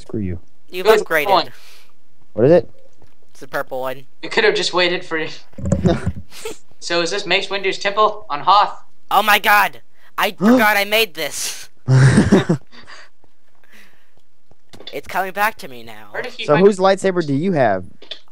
screw you. You've Good upgraded. point. What is it? It's the purple one. You could have just waited for it. So is this Mace Windu's temple on Hoth? Oh my god! I forgot I made this. It's coming back to me now. Where did he So find whose lightsaber do you have?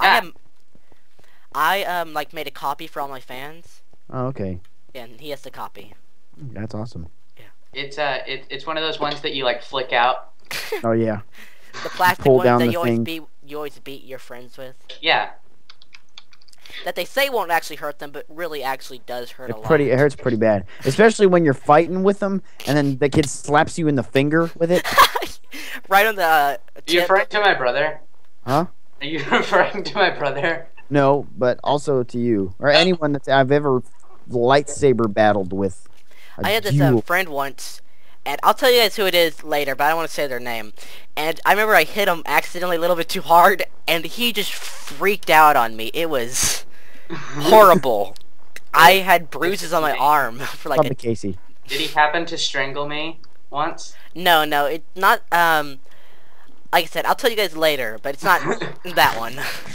I like made a copy for all my fans, Oh, okay. and he has the copy. That's awesome. It's one of those ones that you like flick out. Oh yeah. The plastic Pull ones down that the you thing. always beat your friends with. Yeah. That they say won't actually hurt them, but really actually does hurt a lot. It hurts pretty bad, especially when you're fighting with them, and then the kid slaps you in the finger with it. Right on the Are you tip. referring to my brother? Huh? Are you referring to my brother? No, but also to you or anyone that I've ever lightsaber battled with. I had this duel. friend once, and I'll tell you guys who it is later, but I don't want to say their name. And I remember I hit him accidentally a little bit too hard, and he just freaked out on me. It was horrible. I had bruises on my arm for like Probably Casey. Did he happen to strangle me once? No, it's not, like I said, I'll tell you guys later, but it's not that one.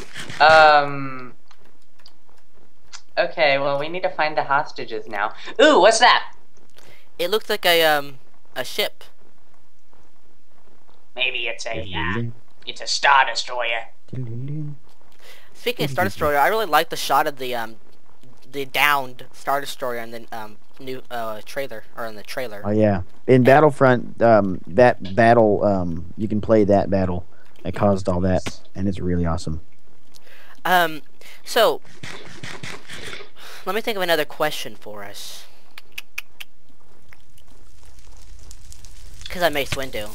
Okay, well, we need to find the hostages now. Ooh, what's that? It looks like a ship. Maybe it's a Star Destroyer. Speaking of Star Destroyer, I really like the shot of the downed Star Destroyer in the new trailer, or in the trailer. Oh yeah, in Battlefront, that battle, you can play that battle. It caused all that, and it's really awesome. So let me think of another question for us. Because I Mace Windu.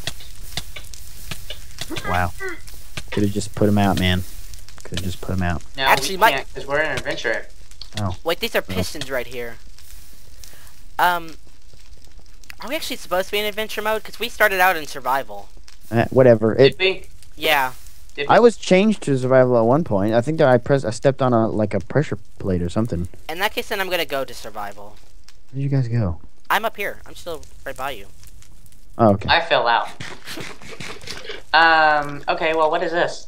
Wow. Could have just put him out, man. Could have just put him out. No, Actually, we my- can't, because we're an adventurer. Oh. Wait, these are pistons right here. Are we actually supposed to be in adventure mode? Because we started out in survival. Whatever. Did we? Yeah. Did we? I was changed to survival at one point. I think that I stepped on a pressure plate or something. In that case, then I'm gonna go to survival. Where'd you guys go? I'm up here. I'm still right by you. Oh, okay. I fell out. Okay, well, what is this?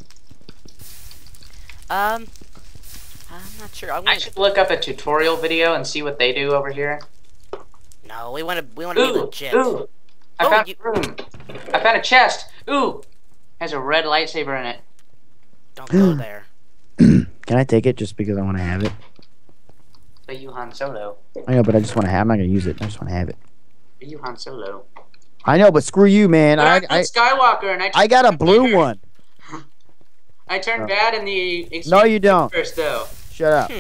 I'm not sure. I should look up a tutorial video and see what they do over here. No, we want to be legit. Ooh! I Oh, found a room. I found a chest. Ooh! Has a red lightsaber in it. Don't go there. Can I take it just because I want to have it? But you Han Solo. I know, but I just want to have. I'm not gonna use it. I just want to have it. But you Han Solo. I know, but screw you, man. I'm Skywalker, and I got a blue one. I turned bad in the. No, you don't. First, though. Shut up.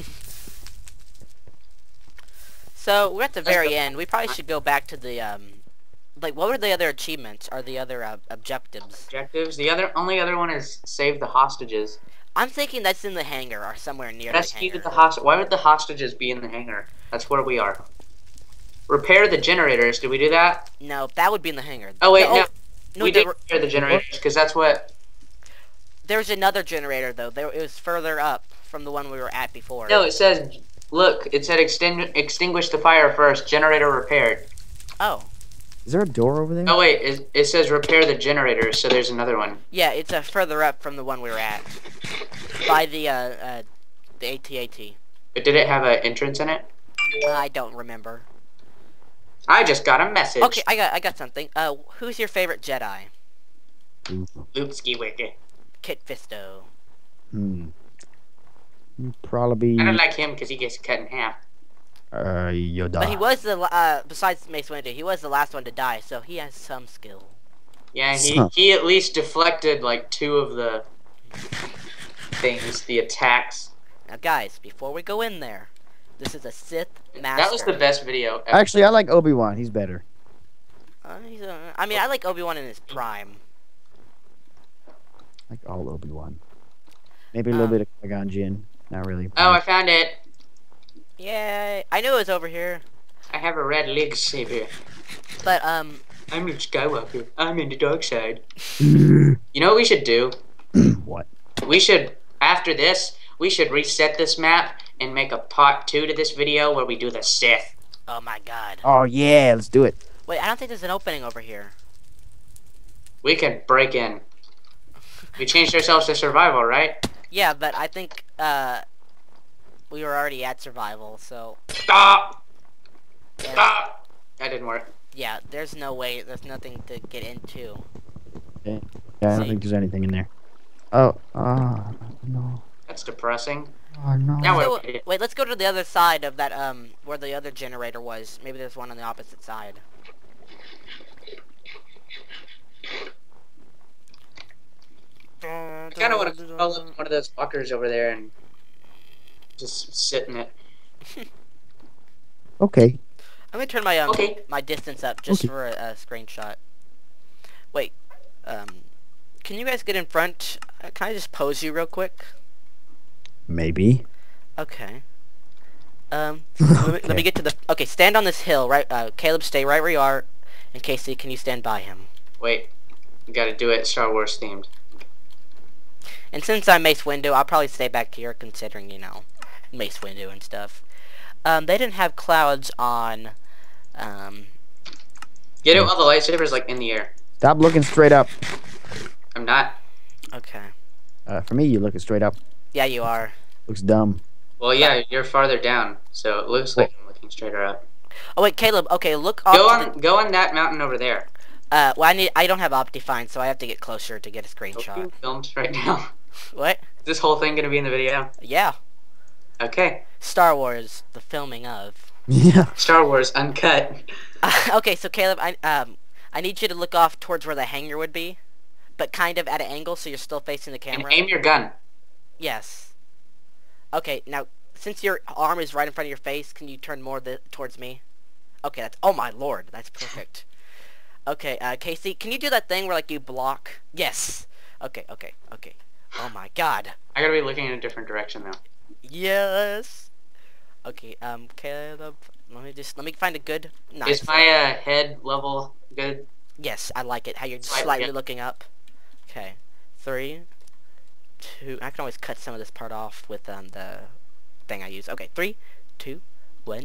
So we're at the very end. We probably should go back to the like, what were the other achievements? Or the other objectives? Objectives. The only other one is save the hostages. I'm thinking that's in the hangar or somewhere near Rescue the the hangar. Why would the hostages be in the hangar? That's where we are. Repair the generators. Did we do that? No, that would be in the hangar. Oh wait, no. No, We did repair the generators because that's what. There's another generator though. It was further up from the one we were at before. No, it says. Look, it said extinguish the fire first. Generator repaired. Oh. Is there a door over there? Oh wait, it says repair the generators. So there's another one. Yeah, it's further up from the one we were at. By the AT-AT. But did it have an entrance in it? I don't remember. I just got a message. Okay, I got something. Who's your favorite Jedi? Luke Skywalker. Kit Fisto. Probably. I don't like him because he gets cut in half. Yoda. But he was the besides Mace Windu, he was the last one to die, so he has some skill. Yeah, he at least deflected like 2 of the things, the attacks. Now, guys, before we go in there, this is a Sith Master. That was the best video ever. Actually, I like Obi-Wan. He's better. I mean, I like Obi-Wan in his prime. I like all Obi-Wan. Maybe a little bit of Qui-Gon Jinn. Not really. Oh, I found it. Yay! I knew it was over here. I have a red lightsaber. But, I'm Luke Skywalker. I'm in the dark side. You know what we should do? What? We should, after this, we should reset this map and make a part 2 to this video where we do the Sith. oh my god. Oh, yeah. Let's do it. Wait, I don't think there's an opening over here. We can break in. We changed ourselves to survival, right? Yeah, but I think we were already at survival, so Stop! and, Stop! That didn't work. yeah, there's no way, there's nothing to get into. Yeah, I don't think there's anything in there. Oh, no. That's depressing. Oh, no. Now So, what do we do? wait, let's go to the other side of that, where the other generator was. Maybe there's one on the opposite side. I kind of want to call up one of those fuckers over there and just sit in it. Okay. I'm gonna turn my Okay. my distance up just Okay. for a screenshot. Wait, can you guys get in front? Can I just pose you real quick? Maybe. Okay. Let me get to the. Okay, stand on this hill, right? Caleb, stay right where you are. And Casey, can you stand by him? Wait, you gotta do it Star Wars themed. And since I'm Mace Windu, I'll probably stay back here, considering, you know, Mace Windu and stuff. They didn't have clouds on. Get it while the lightsaber's like in the air. Stop looking straight up. I'm not. Okay. For me, you're looking straight up. Yeah, you are. Looks dumb. Well, yeah, you're farther down, so it looks like I'm looking straighter up. Oh wait, Caleb. Okay, look off. Go on that mountain over there. Well, I don't have Optifine, so I have to get closer to get a screenshot. Being filmed right now. What? Is this whole thing gonna be in the video? Yeah. Okay. Star Wars, the filming of. Yeah. Star Wars uncut. Okay, so Caleb, I need you to look off towards where the hangar would be, but kind of at an angle, so you're still facing the And camera. aim your gun. Yes. Okay, now since your arm is right in front of your face, can you turn more towards me? Okay, that's. Oh my lord, that's perfect. Okay, Casey, can you do that thing where like you block? Yes. Okay. Oh my god. I gotta be looking in a different direction though. Yes. Okay, Caleb, let me find a good. Nice. Is my head level good? Yes, I like it. How you're just Slightly, slightly yeah. looking up. Okay, 3, 2. I can always cut some of this part off with the thing I use. Okay, 3, 2, 1.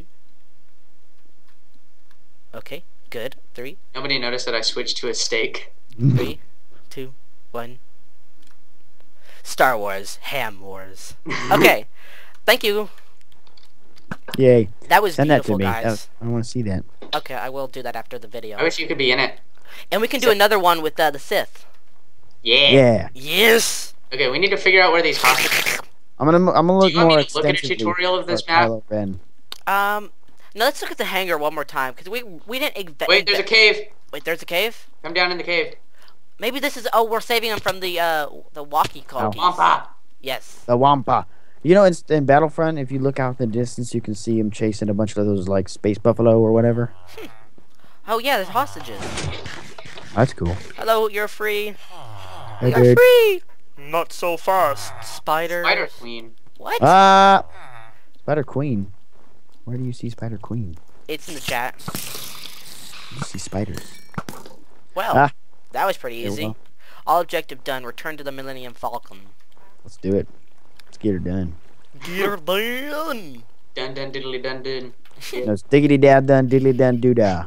Okay, good. 3, Nobody noticed that I switched to a steak. 3, 2, 1. Star Wars, Ham Wars. Okay, thank you. Yay. That was Send that to beautiful, me. guys. I want to see that. Okay, I will do that after the video. I wish you could be in it. And we can do another one with the Sith. Yeah. Yeah. Yes. Okay, we need to figure out where these hostages. I'm gonna look Do you want more me to look at a extensively tutorial of this for map? Kylo Ren. No, let's look at the hangar one more time because we didn't. Wait, there's a cave. Wait, there's a cave. Come down in the cave. Maybe this is. Oh, we're saving them from the walkie-talkies. Wampa. Yes. The Wampa. You know, in Battlefront, if you look out in the distance, you can see him chasing a bunch of those like space buffalo or whatever. Oh yeah, there's hostages. That's cool. Hello, you're free. Hey, You're dude. free. Not so fast, Spider. Spider Queen. What? Spider Queen. Where do you see Spider Queen? It's in the chat. You see spiders. Well, that was pretty There we easy. go. All objective done. Return to the Millennium Falcon. Let's do it. Let's get her done. Dear Dan. Dun dun diddly dun dun. No, it's diggity dad dun diddly dun doo da.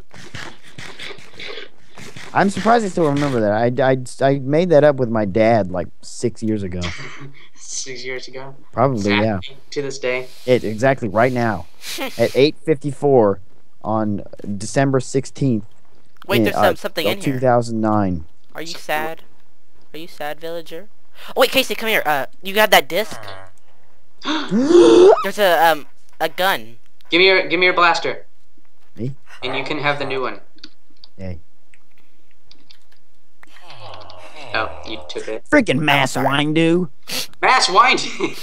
I'm surprised I still remember that. I made that up with my dad like 6 years ago. 6 years ago. Probably, yeah. Exactly, to this day. Exactly right now at 8:54 on December 16th. Wait, there's something in here. 2009. Are you sad? Are you sad, villager? Oh wait, Casey, come here. You got that disc? There's a gun. Give me your blaster. Me? And you can have the new one. Yay. Oh, you took it. Freaking Mass Windu. Mass wind.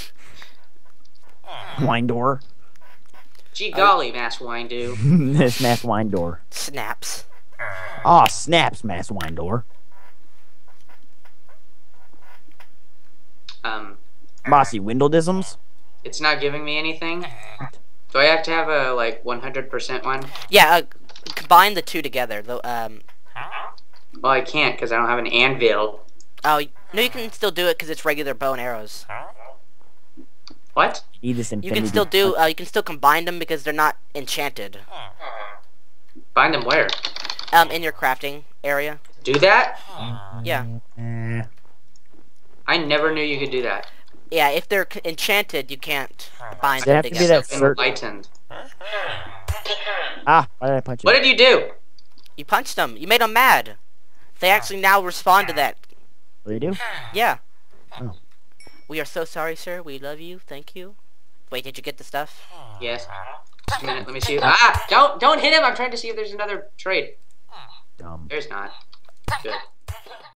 Windor. Gee golly, Mass Windu. This Mass Windor. Snaps. Aw, snaps, Mass Windor. Mossy Windledisms? It's not giving me anything. Do I have to have a like 100% one? Yeah, combine the two together. The Well, I can't because I don't have an anvil. Oh no, you can still do it because it's regular bow and arrows. What? Need this You infinity. can still do. You can still combine them because they're not enchanted. Find them where? In your crafting area. Do that? Yeah. I never knew you could do that. Yeah, if they're enchanted, you can't bind They them have to be together. that certain. Enlightened. Ah, why did I punch you? What did you do? You punched them. You made them mad. They actually now respond to that. What do you do? Yeah. Oh. We are so sorry, sir. We love you. Thank you. Wait, did you get the stuff? Yes. Just a minute, let me see. Don't hit him. I'm trying to see if there's another trade. Dumb. There's not. Good.